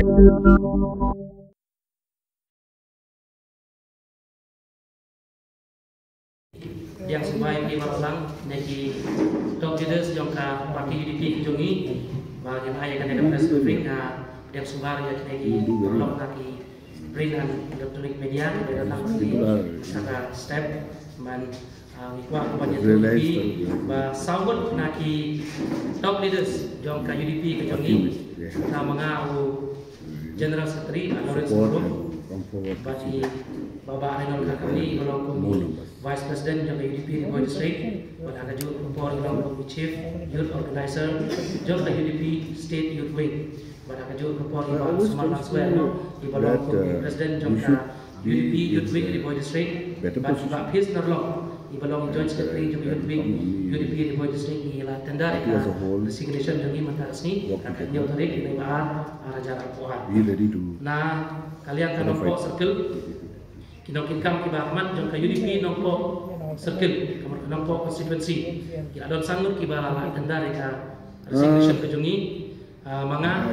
yang sebaik di Malang negi top leaders yang ka parti UDP jongi bagi ayah kan ada press briefing yang sebar ya negi perlok kaki beringan elektronik media dari datang di sana step man ikwa kebanyakan UDP ba sambut naki top leaders yang ka UDP ke jongi ta mangau General Secretary Lawrence Group bagi Bapak Renal Kakami belong kami Vice President yang UDP di Boy District pada kajut kupor belong kami Chief Youth Organizer jom UDP State Youth Wing pada kajut kupor Ibu Sumar Langswer di belong kami President jom UDP Youth Wing di Boy District Bapak Piers Narlong di belong Joint Secretary jom Youth Wing UDP di Boy District ialah tenda resignation jom mentara sini kakak dia tarik di Baar Raja Rapuan. Nah kalian kan nombor circle kinong kinkam kiba Ahmad jong ka UDP nombor circle kamar nombor constituency kila don sangur kiba la tenda reka resignation ke jongi manga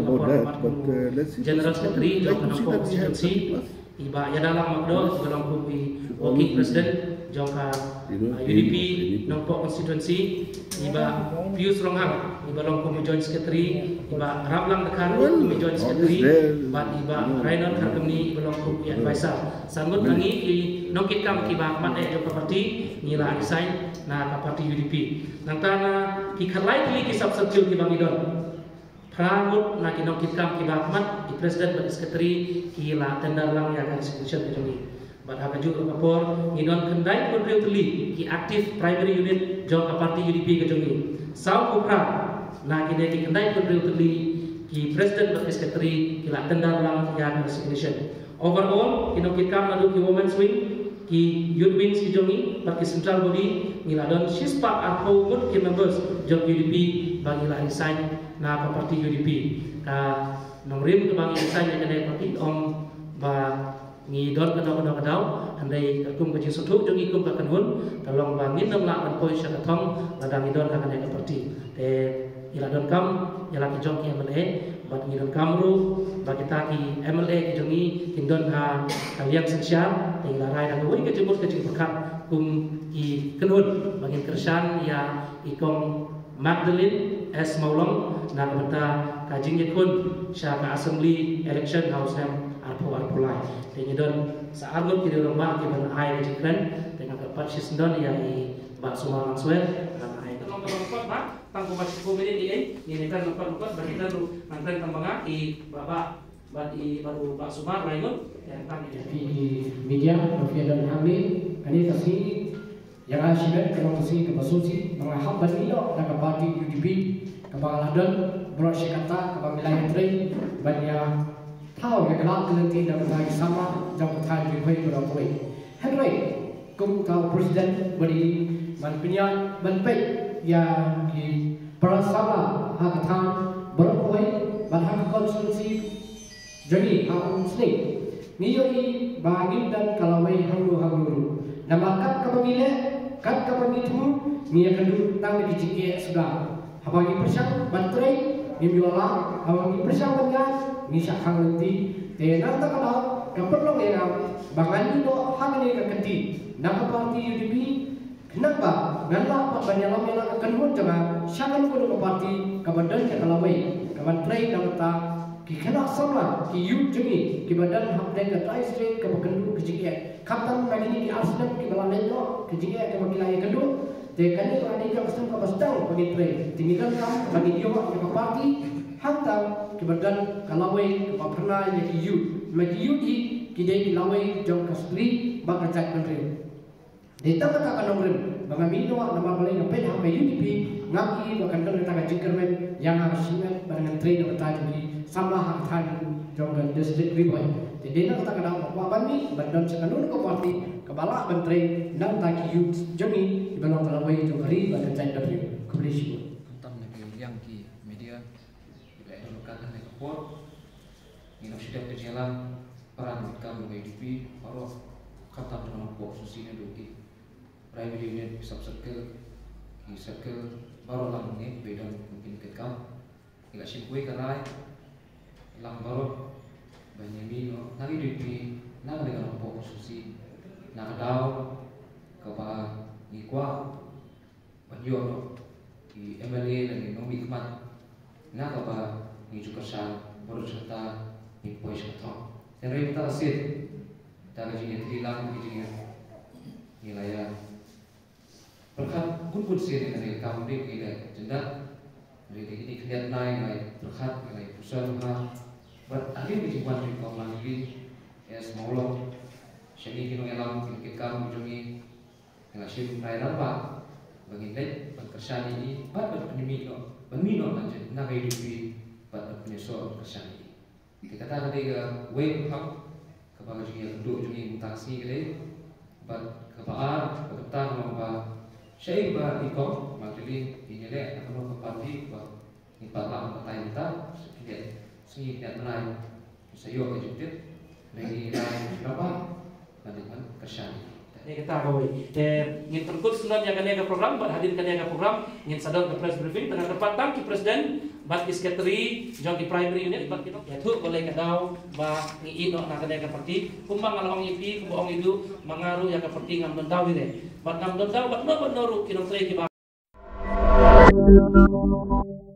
General Secretary jong ka nombor constituency iba ya dalam makdo dalam kubi working president jong ka UDP nombor constituency iba Pius Ronghang iba long kubi joint secretary iba Rablang Dekaru kubi joint secretary iba Rainer Karkemni iba long kubi advisor sanggut nangi ki nongkit kam ki ba Ahmad jong ka parti nila design na ka parti UDP nangtana ki khalai ki sab circle ki bangidon Pramut na kinongkit kam ki ba Ahmad di president dan secretary ki la tender lang ya kan institution ke jongi bat ha kaju kapor ngidon kendai kontriu teli ki aktif primary unit jong ka parti UDP ke jongi sau kupra na ki de ki kendai kontriu teli ki president dan secretary ki la tender lang ya kan institution overall kinongkit kam nadu ki women's wing ki youth wings ki jongi bat ki central body ngiladon shispa atau mut ki members jong UDP bagi la resign na ka parti UDP ka nongrim ke bang resign ya kena parti om ba ngi don kadau andai kum ke jisutu jong ikum ka kanhun kalong bangin nam la ban poi sya thong ladang idon ka kena parti te ila don kam ila ki jong ki MLA bat ngi don kamru ba kita ki MLA ki jongi kindon ha kalian sosial te ila rai da woi ke jemut ke jing pekat kum ki kanhun bangin kersan ya ikom Magdalene S. Maulong na kata kajing ikun siya ka assembly election house nam arpulai tengi don sa argot kiri rumah ki ban ai jikren dengan dapat sisndon ya i ba Sumar Langswer kan ai tolong ba tang ko masih komedi ni kan lupa bagi taru nanti tambanga i baba bagi baru Pak Sumar lainut yang kan di media Novia dan Hamli kani tasi yang asyik kalau tasi ke basusi mengahap ban ilo dan ke parti UDP ke Bangladesh berat kata ke wilayah Tray banyak tahu ke kelak kelenti dan berlagi sama jauh kata lebih berapa Henry kum kau presiden beri manpinya manpai yang di perasama hakatan berapa bahkan konstitusi jadi hak seni niyoi bangin dan kalawai hanggu namakat kepemilih kat kepemilu niya kendu tang di cike sudah habagi persang bantrai nimyola habagi persang banga ni sakhang nanti te nang ta kana kaperlo nga bangani do hangni ka kenti nang parti UDP kenapa ngala pa banyalam yang akan mun jangan syakan ko do parti kabadan ka kalawai kabantrai nang ta ki kena sama ki yut jengi ki badan hamden ka trai straight ka bakendu ki cike kaptan magini ki asdam ki balalendo ki cike ka bakilaya kendu te kani ko ani ka kastam ka bastang bagi trai tinggal kam bagi dia ka parti hantam ki badan kalawai ka pernah ya ki yut magi yut ki dei ki lawai jong ka stri ba ka cak country de ta ka nomrem banga mino nama balai ka pen ha UDP ngaki ba kan ta ka jingkermen yang harus simet barang trai na ta jadi sama hak than jong ka district riboy te de na ta ka daw wa bani bandan sa kanun ko parti kabala bantrai nang ta ki yut jongi ibalong kalawai jong kari ba ka cak W kublishu tentang yang ki media juga lokal dan ekspor ini sudah berjalan peran kami UDP baru kata dengan posisinya dulu primary unit sub circle ki circle baru lah ini beda mungkin ke kam tidak simpui karai Lambaro Banyamino nang UDP nang dengan oposisi nang daw kapa ngikwa Banyono di MLA dan di Nomi Hikmat na kapa ngijukasan baru serta impoi serta dan rai kita asid dalam jenis hilang di jenis nilai berkat kumpul sih dari kamu di kita jendak dari ini kelihatan naik berkat nilai pusat rumah berarti di jiwan di kaum lagi ya semaulah seni kino elam kita kamu jungi nilai sih naik apa baginda berkesan ini buat bermino lanjut nak hidup buat penyusul kesan ini kita kata tadi way up kepada jungi duduk jungi mutasi kita buat kebaar kebetulan membawa saya iba ikut makili ini le akan berparti buat nipat lam katain kita sedikit menaik saya kejutip lagi lain berapa dengan kesan ini kita kawai ingin terkut selan yang kalian program buat hadir kalian program ingin sadar ke press briefing dengan tempatan ki presiden bat sekretari jong di primary unit bat kita ya tu boleh kadau ba ngiino na kalian parti kumbang along ipi kumbang itu mengaruh yang parti ngam dondau ini bat ngam dondau bat no noru kinong tre ki ba